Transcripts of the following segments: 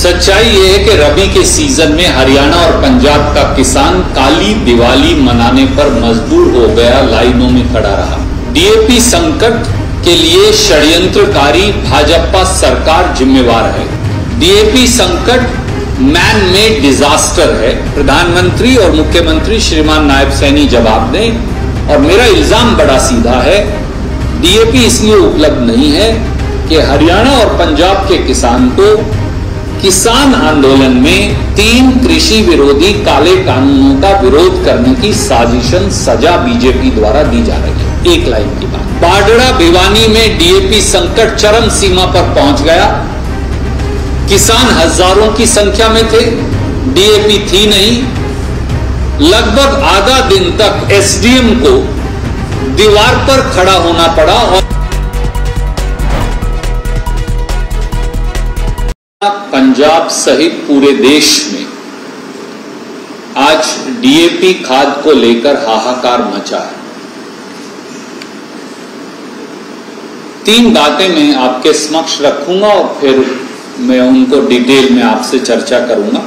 सच्चाई ये है कि रबी के सीजन में हरियाणा और पंजाब का किसान काली दिवाली मनाने पर मजबूर हो गया, लाइनों में खड़ा रहा। डीएपी संकट के लिए षड्यंत्रकारी भाजपा सरकार जिम्मेवार है। डीएपी संकट मैन मेड डिजास्टर है। प्रधानमंत्री और मुख्यमंत्री श्रीमान नायब सैनी जवाब दें। और मेरा इल्जाम बड़ा सीधा है, डीएपी इसलिए उपलब्ध नहीं है कि हरियाणा और पंजाब के किसान को किसान आंदोलन में 3 कृषि विरोधी काले कानूनों का विरोध करने की साजिशन सजा बीजेपी द्वारा दी जा रही है। एक लाइन की बात, बाडड़ा भिवानी में डीएपी संकट चरम सीमा पर पहुंच गया। किसान हजारों की संख्या में थे, डीएपी थी नहीं। लगभग आधा दिन तक एसडीएम को दीवार पर खड़ा होना पड़ा और पंजाब सहित पूरे देश में आज डीएपी खाद को लेकर हाहाकार मचा है। 3 बातें मैं आपके समक्ष रखूंगा और फिर मैं उनको डिटेल में आपसे चर्चा करूंगा।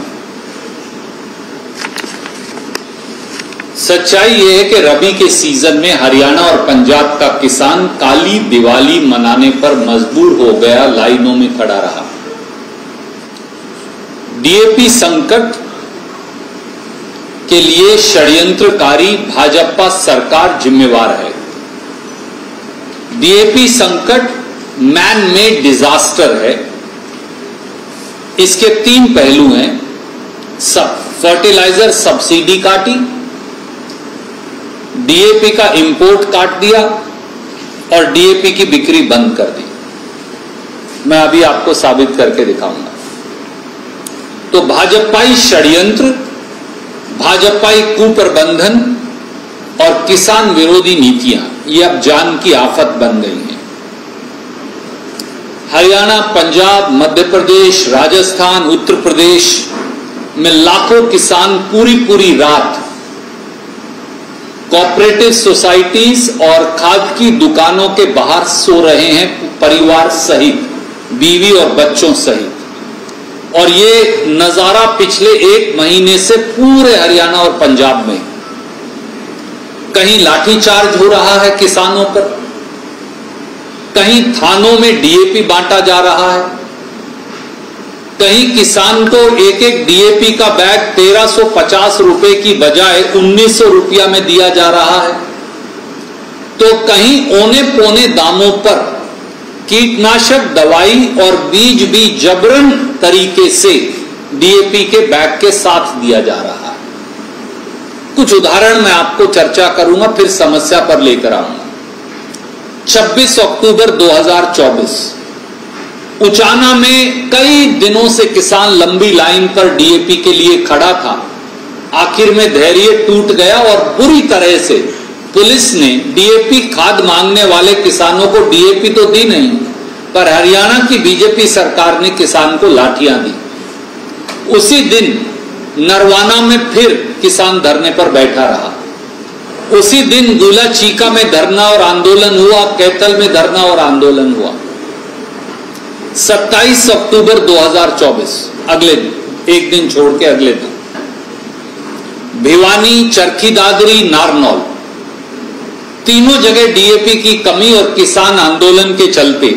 सच्चाई यह है कि रबी के सीजन में हरियाणा और पंजाब का किसान काली दिवाली मनाने पर मजबूर हो गया, लाइनों में खड़ा रहा। डीएपी संकट के लिए षड्यंत्रकारी भाजपा सरकार जिम्मेवार है। डीएपी संकट मैन मेड डिजास्टर है। इसके 3 पहलू हैं। फर्टिलाइजर सब्सिडी काटी, डीएपी का इंपोर्ट काट दिया और डीएपी की बिक्री बंद कर दी। मैं अभी आपको साबित करके दिखाऊंगा। तो भाजपाई षड्यंत्र, भाजपाई कुप्रबंधन और किसान विरोधी नीतियां ये अब जान की आफत बन गई हैं। हरियाणा, पंजाब, मध्य प्रदेश, राजस्थान, उत्तर प्रदेश में लाखों किसान पूरी रात कोऑपरेटिव सोसाइटीज और खाद की दुकानों के बाहर सो रहे हैं, परिवार सहित, बीवी और बच्चों सहित। और ये नजारा पिछले 1 महीने से पूरे हरियाणा और पंजाब में, कहीं लाठीचार्ज हो रहा है किसानों पर, कहीं थानों में डीएपी बांटा जा रहा है, कहीं किसान को एक डीएपी का बैग 1350 रुपए की बजाय 1900 रुपया में दिया जा रहा है, तो कहीं औने पौने दामों पर कीटनाशक दवाई और बीज भी जबरन तरीके से डीएपी के बैग के साथ दिया जा रहा है। कुछ उदाहरण मैं आपको चर्चा करूंगा, फिर समस्या पर लेकर आऊंगा। 26 अक्टूबर 2024 उचाना में कई दिनों से किसान लंबी लाइन पर डीएपी के लिए खड़ा था। आखिर में धैर्य टूट गया और बुरी तरह से पुलिस ने डीएपी खाद मांगने वाले किसानों को डीएपी तो दी नहीं, पर हरियाणा की बीजेपी सरकार ने किसान को लाठियां दी। उसी दिन नरवाना में फिर किसान धरने पर बैठा रहा। उसी दिन गुला चीका में धरना और आंदोलन हुआ, कैथल में धरना और आंदोलन हुआ। 27 अक्टूबर 2024 अगले दिन, एक दिन छोड़ के अगले दिन, भिवानी, चरखी दादरी, नारनौल, तीनों जगह डीएपी की कमी और किसान आंदोलन के चलते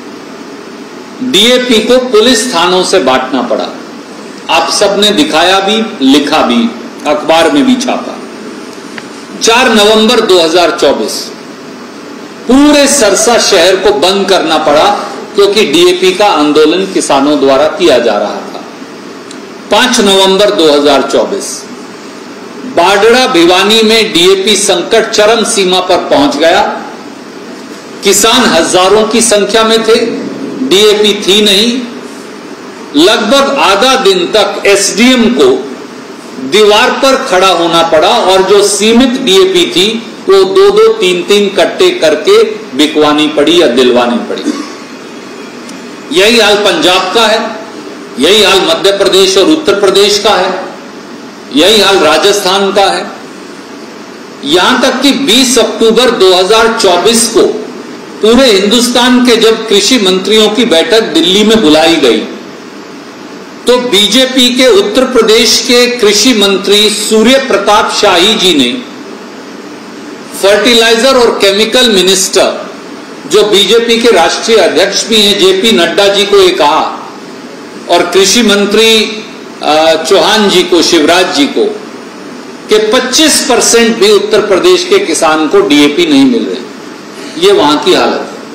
डीएपी को पुलिस थानों से बांटना पड़ा। आप सबने दिखाया भी, लिखा भी, अखबार में भी छापा। 4 नवंबर 2024 पूरे सरसा शहर को बंद करना पड़ा क्योंकि डीएपी का आंदोलन किसानों द्वारा किया जा रहा था। 5 नवंबर 2024 बाडड़ा भिवानी में डीएपी संकट चरम सीमा पर पहुंच गया। किसान हजारों की संख्या में थे, डीएपी थी नहीं। लगभग आधा दिन तक एसडीएम को दीवार पर खड़ा होना पड़ा और जो सीमित डीएपी थी वो 2-2, 3-3 कट्टे करके बिकवानी पड़ी या दिलवानी पड़ी। यही हाल पंजाब का है, यही हाल मध्य प्रदेश और उत्तर प्रदेश का है, यही हाल राजस्थान का है। यहां तक कि 20 अक्टूबर 2024 को पूरे हिंदुस्तान के जब कृषि मंत्रियों की बैठक दिल्ली में बुलाई गई तो बीजेपी के उत्तर प्रदेश के कृषि मंत्री सूर्य प्रताप शाही जी ने फर्टिलाइजर और केमिकल मिनिस्टर, जो बीजेपी के राष्ट्रीय अध्यक्ष भी हैं, जेपी नड्डा जी को ये कहा, और कृषि मंत्री चौहान जी को, शिवराज जी को, कि 25% भी उत्तर प्रदेश के किसान को डीएपी नहीं मिल रही। ये वहां की हालत है।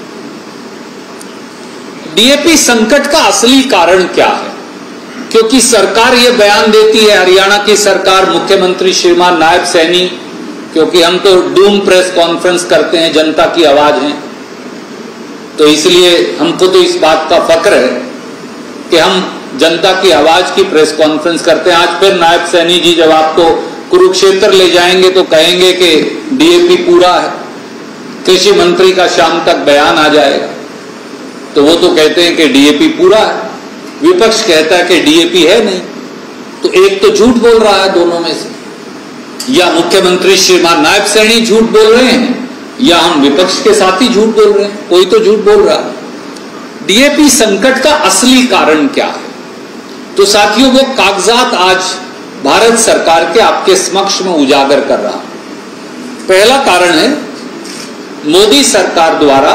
डीएपी संकट का असली कारण क्या है? क्योंकि सरकार ये बयान देती है, हरियाणा की सरकार, मुख्यमंत्री श्रीमान नायब सैनी, क्योंकि हम तो डूम प्रेस कॉन्फ्रेंस करते हैं, जनता की आवाज है, तो इसलिए हमको तो इस बात का फक्र है कि हम जनता की आवाज की प्रेस कॉन्फ्रेंस करते हैं। आज फिर नायब सैनी जी जब आपको कुरुक्षेत्र ले जाएंगे तो कहेंगे कि डीएपी पूरा है, कृषि मंत्री का शाम तक बयान आ जाएगा। तो वो तो कहते हैं कि डीएपी पूरा है, विपक्ष कहता है कि डीएपी है नहीं। तो एक तो झूठ बोल रहा है दोनों में से, या मुख्यमंत्री श्रीमान नायब सैनी झूठ बोल रहे हैं, या हम विपक्ष के साथ ही झूठ बोल रहे हैं, कोई तो झूठ बोल रहा है। डीएपी संकट का असली कारण क्या है? तो साथियों, वो कागजात आज भारत सरकार के आपके समक्ष में उजागर कर रहा। पहला कारण है, मोदी सरकार द्वारा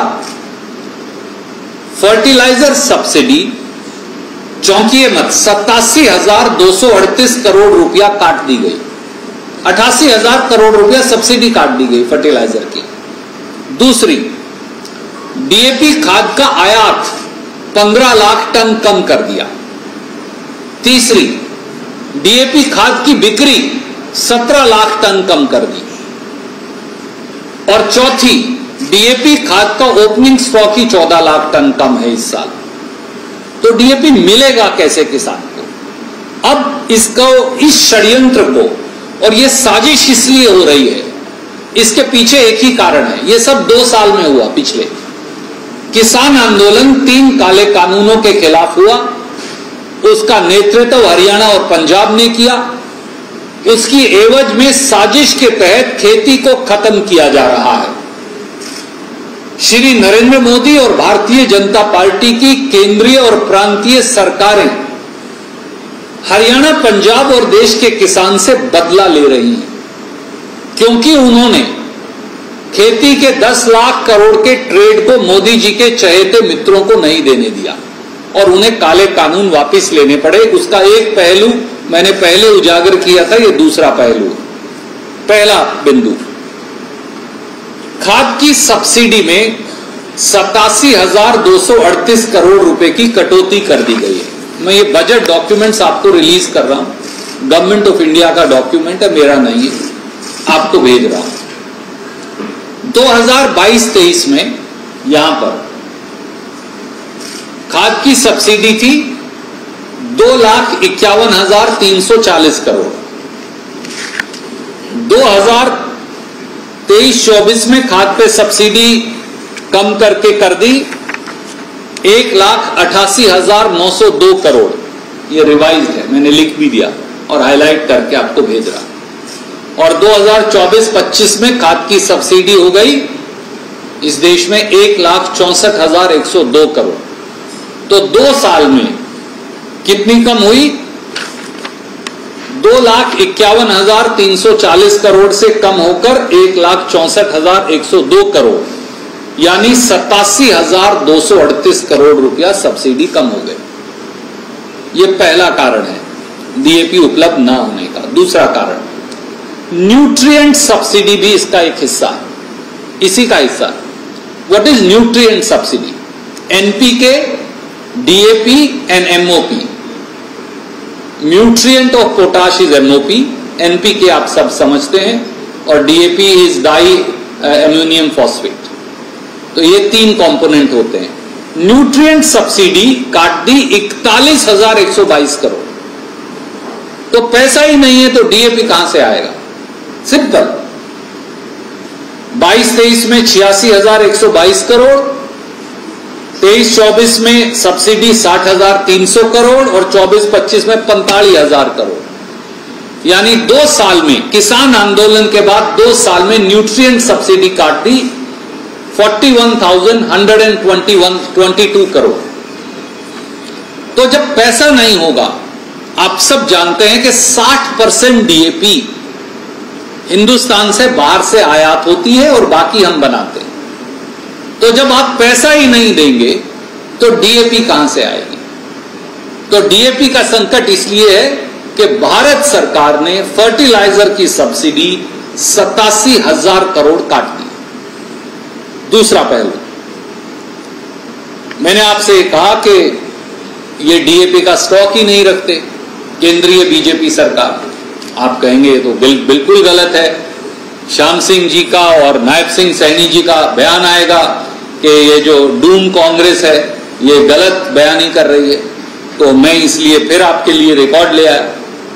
फर्टिलाइजर सब्सिडी, चौंकिए मत, 87,238 करोड़ रुपया काट दी गई। 88,000 करोड़ रुपया सब्सिडी काट दी गई फर्टिलाइजर की। दूसरी, डीएपी खाद का आयात 15 लाख टन कम कर दिया। तीसरी, डीएपी खाद की बिक्री 17 लाख टन कम कर दी। और चौथी, डीएपी खाद का ओपनिंग स्टॉक ही 14 लाख टन कम है इस साल। तो डीएपी मिलेगा कैसे किसान को? अब इसको, इस षड्यंत्र को, और ये साजिश इसलिए हो रही है, इसके पीछे एक ही कारण है। ये सब 2 साल में हुआ। पिछले किसान आंदोलन 3 काले कानूनों के खिलाफ हुआ, उसका नेतृत्व हरियाणा और पंजाब ने किया। उसकी एवज में साजिश के तहत खेती को खत्म किया जा रहा है। श्री नरेंद्र मोदी और भारतीय जनता पार्टी की केंद्रीय और प्रांतीय सरकारें हरियाणा, पंजाब और देश के किसान से बदला ले रही हैं, क्योंकि उन्होंने खेती के 10 लाख करोड़ के ट्रेड को मोदी जी के चहेते मित्रों को नहीं देने दिया और उन्हें काले कानून वापस लेने पड़े। उसका एक पहलू मैंने पहले उजागर किया था, यह दूसरा पहलू। पहला बिंदु, खाद की सब्सिडी में 87,238 करोड़ रुपए की कटौती कर दी गई है। मैं ये बजट डॉक्यूमेंट्स आपको रिलीज कर रहा हूं, गवर्नमेंट ऑफ इंडिया का डॉक्यूमेंट है, मेरा नहीं है, आपको भेज रहा हूं। 2022-23 में यहां पर खाद की सब्सिडी थी 2,51,340 करोड़। 2023-24 में खाद पे सब्सिडी कम करके कर दी 1,88,902 करोड़। ये रिवाइज्ड है, मैंने लिख भी दिया और हाईलाइट करके आपको भेज रहा। और 2024-25 में खाद की सब्सिडी हो गई इस देश में 1,64,102 करोड़। तो 2 साल में कितनी कम हुई? 2,51,340 करोड़ से कम होकर 1,64,102 करोड़, यानी 87,238 करोड़ रुपया सब्सिडी कम हो गए। यह पहला कारण है डीएपी उपलब्ध ना होने का। दूसरा कारण, न्यूट्रिएंट सब्सिडी भी इसका एक हिस्सा है, इसी का हिस्सा। What is nutrient subsidy? NPK, DAP and MOP. Nutrient of potash is MOP, NPK आप सब समझते हैं, और DAP is di ammonium phosphate. तो ये 3 कंपोनेंट होते हैं। न्यूट्रिएंट सब्सिडी काट दी 41,122 करोड़। तो पैसा ही नहीं है तो डीएपी कहां से आएगा? सिंपल। 22-23 में 86,122 करोड़, 23-24 में सब्सिडी 60,300 करोड़ और 24-25 में 45,000 करोड़। यानी 2 साल में, किसान आंदोलन के बाद 2 साल में न्यूट्रिएंट सब्सिडी काट दी 41,122 करोड़। तो जब पैसा नहीं होगा आप सब जानते हैं कि 60% डीएपी हिंदुस्तान से बाहर से आयात होती है और बाकी हम बनाते हैं। तो जब आप पैसा ही नहीं देंगे तो डीएपी कहां से आएगी? तो डीएपी का संकट इसलिए है कि भारत सरकार ने फर्टिलाइजर की सब्सिडी 87,000 करोड़ काट दी। दूसरा पहलू, मैंने आपसे कहा कि ये डीएपी का स्टॉक ही नहीं रखते केंद्रीय बीजेपी सरकार। आप कहेंगे तो बिल्कुल गलत है। श्याम सिंह जी का और नायब सिंह सैनी जी का बयान आएगा कि ये जो डूम कांग्रेस है ये गलत बयानी कर रही है, तो मैं इसलिए फिर आपके लिए रिकॉर्ड ले आया।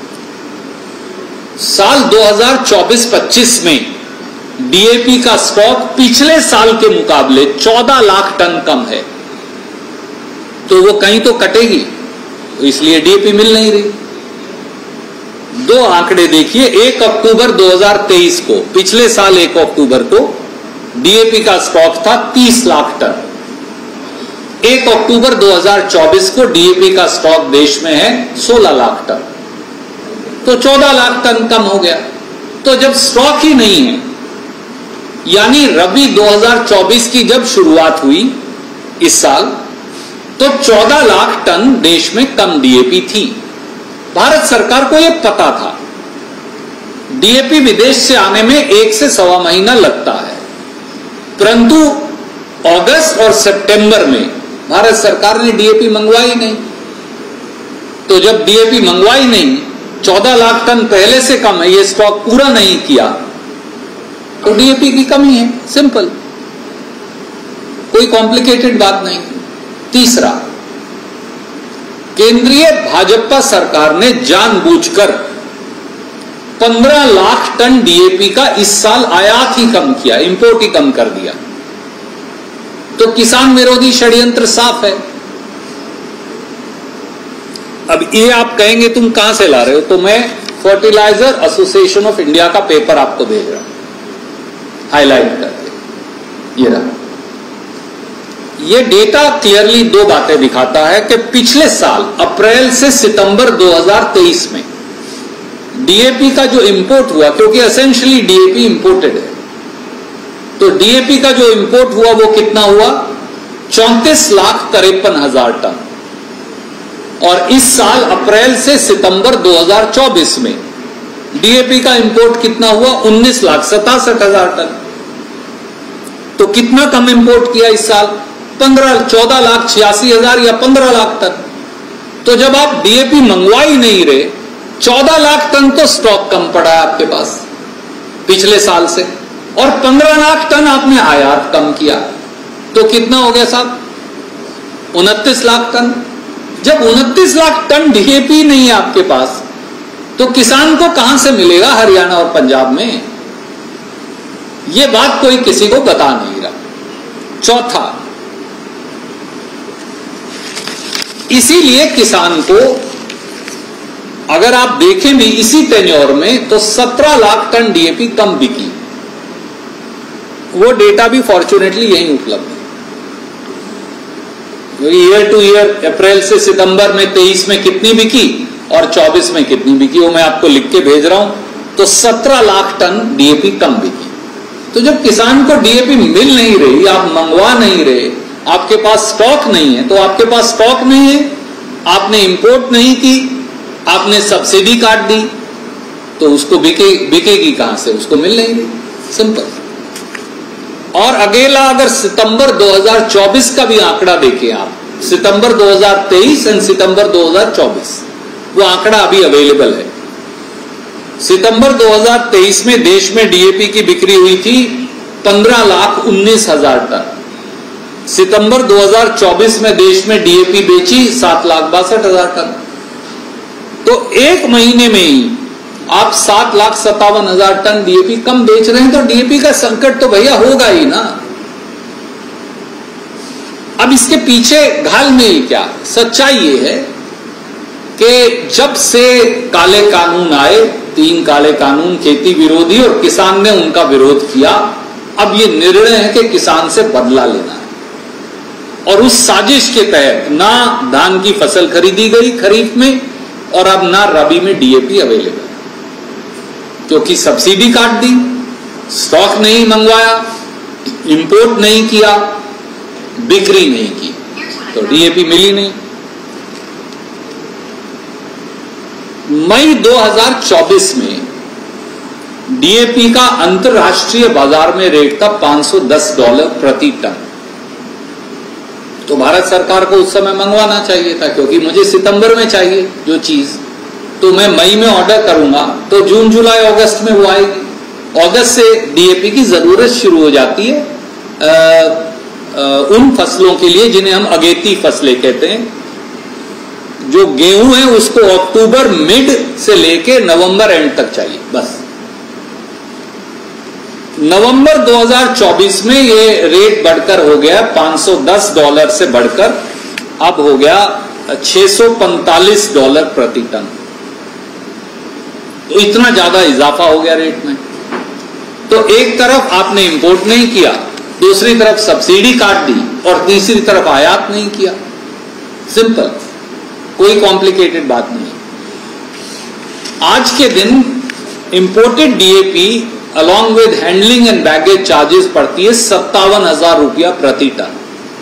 साल 2024-25 में डीएपी का स्टॉक पिछले साल के मुकाबले 14 लाख टन कम है, तो वो कहीं तो कटेगी, तो इसलिए डीएपी मिल नहीं रही। दो आंकड़े देखिए, 1 अक्टूबर 2023 को, पिछले साल 1 अक्टूबर को डीएपी का स्टॉक था 30 लाख टन। 1 अक्टूबर 2024 को डीएपी का स्टॉक देश में है 16 लाख टन, तो 14 लाख टन कम हो गया। तो जब स्टॉक ही नहीं है, यानी रबी 2024 की जब शुरुआत हुई इस साल, तो 14 लाख टन देश में कम डीएपी थी। भारत सरकार को यह पता था। डीएपी विदेश से आने में 1 से सवा महीना लगता है, परंतु अगस्त और सितंबर में भारत सरकार ने डीएपी मंगवाई नहीं। तो जब डीएपी मंगवाई नहीं, 14 लाख टन पहले से कम है, ये स्टॉक पूरा नहीं किया, तो डीएपी की कमी है, सिंपल, कोई कॉम्प्लिकेटेड बात नहीं। तीसरा, केंद्रीय भाजपा सरकार ने जानबूझकर 15 लाख टन डीएपी का इस साल आयात ही कम किया, इंपोर्ट ही कम कर दिया। तो किसान विरोधी षड्यंत्र साफ है। अब ये आप कहेंगे तुम कहां से ला रहे हो, तो मैं फर्टिलाइजर एसोसिएशन ऑफ इंडिया का पेपर आपको भेज रहा हूं, हाईलाइट करके। ये रहा, ये डेटा क्लियरली दो बातें दिखाता है कि पिछले साल अप्रैल से सितंबर 2023 में डीएपी का जो इंपोर्ट हुआ, क्योंकि एसेंशियली डीएपी इंपोर्टेड है, तो डीएपी का जो इंपोर्ट हुआ वो कितना हुआ? 34,53,000 टन। और इस साल अप्रैल से सितंबर 2024 में डीएपी का इंपोर्ट कितना हुआ? 19,67,000 टन। तो कितना कम इंपोर्ट किया इस साल? 14,86,000 या 15 लाख टन। तो जब आप डीएपी मंगवा ही नहीं रहे, 14 लाख टन तो स्टॉक कम पड़ा है आपके पास पिछले साल से, और 15 लाख टन आपने आयात कम किया, तो कितना हो गया साहब? 29 लाख टन। जब 29 लाख टन डीएपी नहीं है आपके पास, तो किसान को कहां से मिलेगा हरियाणा और पंजाब में? यह बात कोई किसी को बता नहीं रहा। चौथा, इसीलिए किसान को अगर आप देखें भी इसी टेन्योर में, तो 17 लाख टन डीएपी कम बिकी। वो डेटा भी फॉर्चुनेटली यहीं उपलब्ध है। ईयर टू ईयर अप्रैल से सितंबर में 23 में कितनी बिकी और 24 में कितनी बिकी, वो मैं आपको लिख के भेज रहा हूं। तो 17 लाख टन डीएपी कम बिकी। तो जब किसान को डीएपी मिल नहीं रही, आप मंगवा नहीं रहे, आपके पास स्टॉक नहीं है, तो आपके पास स्टॉक नहीं है, आपने इंपोर्ट नहीं की, आपने सब्सिडी काट दी, तो उसको बिकेगी कहां से? उसको मिल नहीं रही, सिंपल। और अकेला अगर सितंबर 2024 का भी आंकड़ा देखें आप, सितंबर 2023 एंड सितंबर 2024, वो आंकड़ा अभी अवेलेबल है। सितंबर 2023 में देश में डीएपी की बिक्री हुई थी 15,19,000 टन। सितंबर 2024 में देश में डीएपी बेची 7,62,000 टन। तो एक महीने में ही आप 7,57,000 टन डीएपी कम बेच रहे हैं, तो डीएपी का संकट तो भैया होगा ही ना। अब इसके पीछे घालमेल क्या? सच्चाई ये है कि जब से काले कानून आए, 3 काले कानून, खेती विरोधी, और किसान ने उनका विरोध किया, अब ये निर्णय है कि किसान से बदला लेना है। और उस साजिश के तहत ना धान की फसल खरीदी गई खरीफ में, और अब ना रबी में डीएपी अवेलेबल, क्योंकि सब्सिडी काट दी, स्टॉक नहीं मंगवाया, इंपोर्ट नहीं किया, बिक्री नहीं की, तो डीएपी मिली नहीं। मई 2024 में डीएपी का अंतरराष्ट्रीय बाजार में रेट था $510 प्रति टन। तो भारत सरकार को उस समय मंगवाना चाहिए था, क्योंकि मुझे सितंबर में चाहिए जो चीज, तो मैं मई में ऑर्डर करूंगा तो जून जुलाई अगस्त में वो आएगी। अगस्त से डीएपी की जरूरत शुरू हो जाती है उन फसलों के लिए जिन्हें हम अगेती फसलें कहते हैं। जो गेहूं है उसको अक्टूबर मिड से लेके नवंबर एंड तक चाहिए बस। नवंबर 2024 में ये रेट बढ़कर हो गया $510 से बढ़कर अब हो गया $645 प्रति टन। तो इतना ज्यादा इजाफा हो गया रेट में। तो एक तरफ आपने इंपोर्ट नहीं किया, दूसरी तरफ सब्सिडी काट दी और तीसरी तरफ आयात नहीं किया। सिंपल, कोई कॉम्प्लिकेटेड बात नहीं। आज के दिन imported DAP along with handling and baggage charges पड़ती है 57,000 रुपया प्रति टन।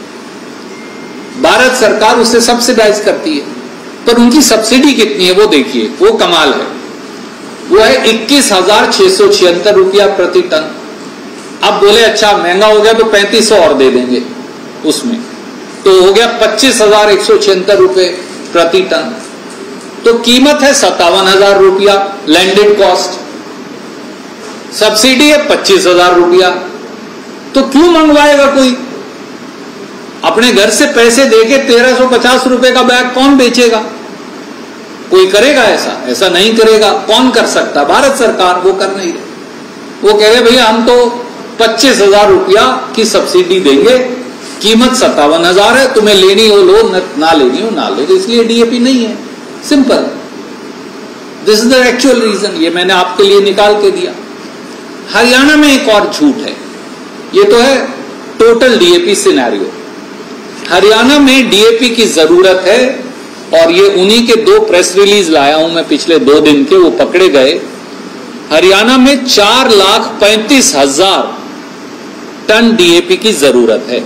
भारत सरकार उसे सब्सिडाइज करती है, पर उनकी सब्सिडी कितनी है वो देखिए, वो कमाल है। वो है 21,676 रुपया प्रति टन। अब बोले अच्छा महंगा हो गया तो 3500 और दे देंगे उसमें, तो हो गया 25,176 रुपये प्रति टन। तो कीमत है 57,000 रुपया लैंडेड कॉस्ट, सब्सिडी है 25,000 रुपया। तो क्यों मंगवाएगा कोई? अपने घर से पैसे देके 1350 रुपए का बैग कौन बेचेगा? कोई करेगा ऐसा? ऐसा नहीं करेगा। कौन कर सकता? भारत सरकार, वो कर नहीं रही। वो कह रहे भैया हम तो 25,000 रुपया की सब्सिडी देंगे, कीमत 57,000 है, तुम्हें लेनी हो लो, ना लेनी हो ना लो। इसलिए डीएपी नहीं है। Simple, this is the actual reason. ये मैंने आपके लिए निकाल के दिया। हरियाणा में एक और झूठ है, ये तो है टोटल डीएपी सिनेरियो। हरियाणा में डीएपी की जरूरत है और ये उन्हीं के 2 प्रेस रिलीज लाया हूं मैं पिछले 2 दिन के, वो पकड़े गए। हरियाणा में 4,35,000 टन डीएपी की जरूरत है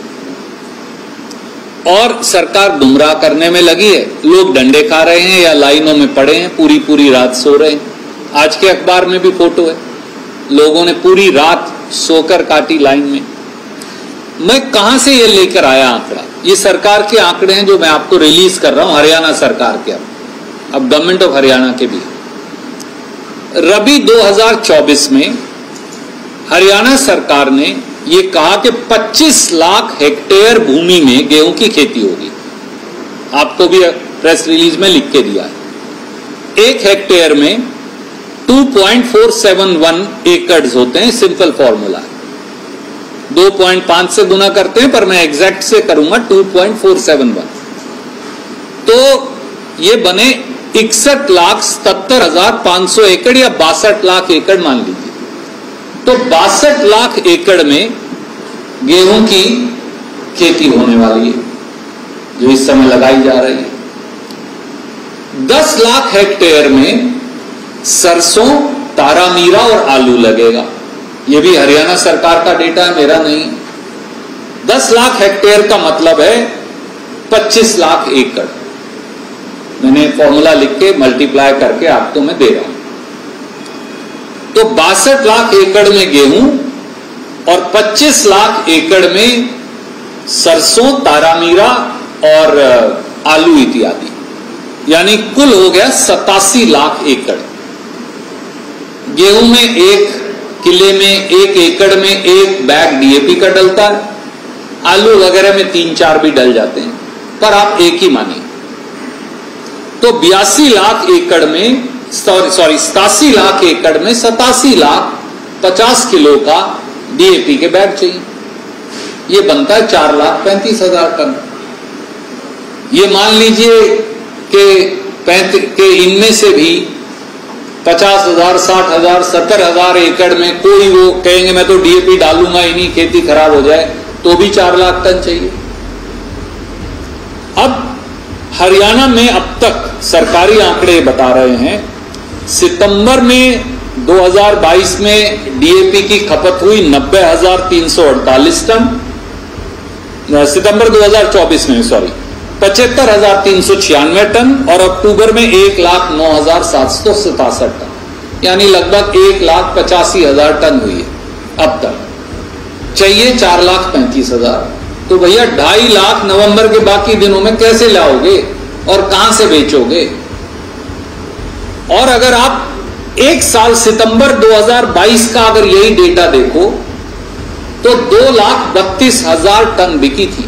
और सरकार गुमराह करने में लगी है। लोग डंडे खा रहे हैं या लाइनों में पड़े हैं, पूरी पूरी रात सो रहे हैं। आज के अखबार में भी फोटो है, लोगों ने पूरी रात सोकर काटी लाइन में। मैं कहां से ये लेकर आया आंकड़ा? ये सरकार के आंकड़े हैं जो मैं आपको रिलीज कर रहा हूं, हरियाणा सरकार के। अब गवर्नमेंट ऑफ हरियाणा के भी। रबी 2024 में हरियाणा सरकार ने ये कहा कि 25 लाख हेक्टेयर भूमि में गेहूं की खेती होगी। आपको भी प्रेस रिलीज में लिख के दिया है। 1 हेक्टेयर में 2.471 एकड़ होते हैं। सिंपल फॉर्मूला है, 2.5 से गुना करते हैं, पर मैं एग्जैक्ट से करूंगा 2.471। तो ये बने 61,77,500 एकड़ या 62 लाख एकड़ मान लीजिए। तो 62 लाख एकड़ में गेहूं की खेती होने वाली है, जो इस समय लगाई जा रही है। 10 लाख हेक्टेयर में सरसों, तारामीरा और आलू लगेगा। यह भी हरियाणा सरकार का डेटा है, मेरा नहीं। 10 लाख हेक्टेयर का मतलब है 25 लाख एकड़। मैंने फॉर्मूला लिख के मल्टीप्लाई करके आपको मैं दे रहा हूं। तो 62 लाख एकड़ में गेहूं और 25 लाख एकड़ में सरसों, तारामीरा और आलू इत्यादि, यानी कुल हो गया 87 लाख एकड़। गेहूं में 1 किले में 1 एकड़ में 1 बैग डीएपी का डलता है। आलू वगैरह में 3-4 भी डल जाते हैं, पर आप एक ही मानिए। तो 82 लाख एकड़ में सॉरी 87 लाख एकड़ में 87 लाख 50 किलो का डीएपी के बैग चाहिए। ये बनता है 4,35,000 टन। ये मान लीजिए कि इनमें से भी 50,000, 60,000, 70,000 एकड़ में कोई वो कहेंगे मैं तो डीएपी डालूंगा ही नहीं, खेती खराब हो जाए, तो भी 4 लाख टन चाहिए। अब हरियाणा में अब तक सरकारी आंकड़े बता रहे हैं, सितंबर में 2022 में डीएपी की खपत हुई 90,348 टन, सितंबर 2024 में 75,396 टन, और अक्टूबर में 1,09,767 टन, यानी लगभग 1,85,000 टन हुई है अब तक। चाहिए 4,35,000, तो भैया 2.5 लाख नवंबर के बाकी दिनों में कैसे लाओगे और कहां से बेचोगे? और अगर आप एक साल सितंबर 2022 का अगर यही डेटा देखो तो 2,32,000 टन बिकी थी।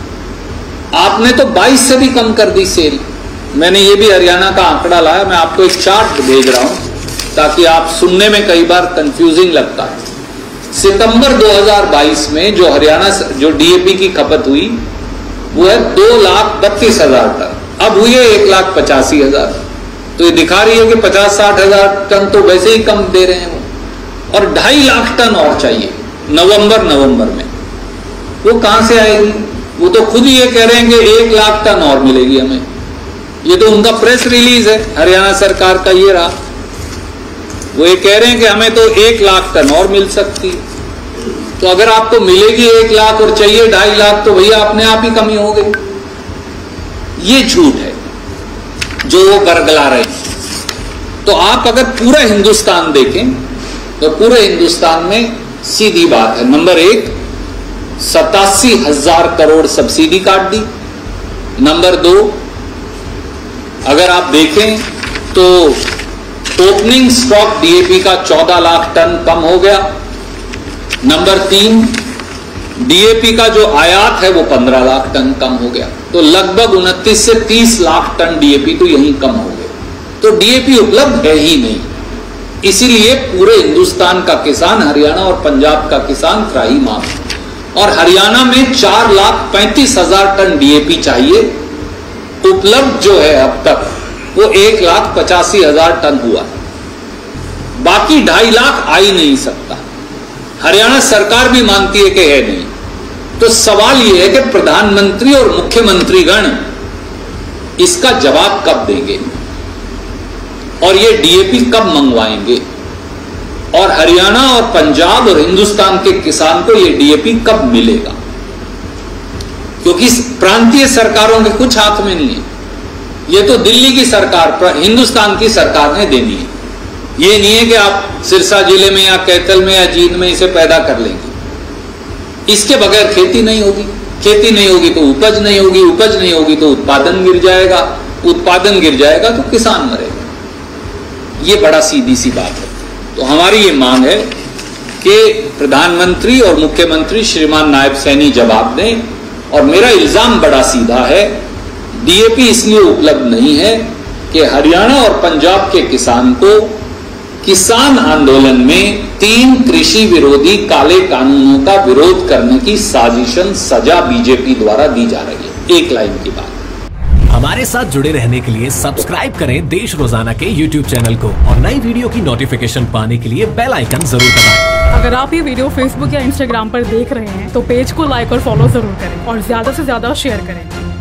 आपने तो 22 से भी कम कर दी सेल। मैंने ये भी हरियाणा का आंकड़ा लाया, मैं आपको एक चार्ट भेज रहा हूं ताकि आप सुनने में कई बार कंफ्यूजिंग लगता है। सितंबर 2022 में जो हरियाणा जो डीएपी की खपत हुई वो है 2,32,000 टन, अब हुई है 1,85,000। तो ये दिखा रही है कि 50-60,000 टन तो वैसे ही कम दे रहे हैं वो, और 2.5 लाख टन और चाहिए नवंबर में। वो कहां से आएगी? वो तो खुद ही ये कह रहे हैं कि 1 लाख टन और मिलेगी हमें। ये तो उनका प्रेस रिलीज है हरियाणा सरकार का, ये रहा। वो ये कह रहे हैं कि हमें तो 1 लाख टन और मिल सकती है। तो अगर आपको मिलेगी 1 लाख और चाहिए 2.5 लाख, तो भैया अपने आप ही कमी हो गई। ये झूठ है जो वो बरगला रहे हैं। तो आप अगर पूरा हिंदुस्तान देखें तो पूरे हिंदुस्तान में सीधी बात है, नंबर 1 87,000 करोड़ सब्सिडी काट दी। नंबर 2 अगर आप देखें तो ओपनिंग स्टॉक डीएपी का 14 लाख टन कम हो गया। नंबर 3 डीएपी का जो आयात है वो 15 लाख टन कम हो गया। तो लगभग 29 से 30 लाख टन डीएपी तो यहीं कम हो गए। तो डीएपी उपलब्ध है ही नहीं, इसीलिए पूरे हिंदुस्तान का किसान, हरियाणा और पंजाब का किसान त्राहिमाम है। और हरियाणा में 4,35,000 टन डीएपी चाहिए, उपलब्ध जो है अब तक वो 1,85,000 टन हुआ, बाकी 2.5 लाख आ ही नहीं सकता। हरियाणा सरकार भी मानती है कि है नहीं। तो सवाल यह है कि प्रधानमंत्री और मुख्यमंत्रीगण इसका जवाब कब देंगे और ये डीएपी कब मंगवाएंगे, और हरियाणा और पंजाब और हिंदुस्तान के किसान को ये डीएपी कब मिलेगा? क्योंकि प्रांतीय सरकारों के कुछ हाथ में नहीं है। ये तो दिल्ली की सरकार, हिंदुस्तान की सरकार ने देनी है। ये नहीं है कि आप सिरसा जिले में या कैथल में या जींद में इसे पैदा कर लेंगे। इसके बगैर खेती नहीं होगी, खेती नहीं होगी तो उपज नहीं होगी, उपज नहीं होगी तो उत्पादन गिर जाएगा, उत्पादन गिर जाएगा तो किसान मरेगा। ये बड़ा सीधी सी बात है। तो हमारी ये मांग है कि प्रधानमंत्री और मुख्यमंत्री श्रीमान नायब सैनी जवाब दें। और मेरा इल्जाम बड़ा सीधा है, डीएपी इसलिए उपलब्ध नहीं है कि हरियाणा और पंजाब के किसान को किसान आंदोलन में 3 कृषि विरोधी काले कानूनों का विरोध करने की साजिशन सजा बीजेपी द्वारा दी जा रही है। एक लाइन की बात। हमारे साथ जुड़े रहने के लिए सब्सक्राइब करें देश रोजाना के YouTube चैनल को, और नई वीडियो की नोटिफिकेशन पाने के लिए बेल आइकन जरूर दबाएं। अगर आप ये वीडियो Facebook या Instagram पर देख रहे हैं तो पेज को लाइक और फॉलो जरूर करें और ज्यादा से ज्यादा शेयर करें।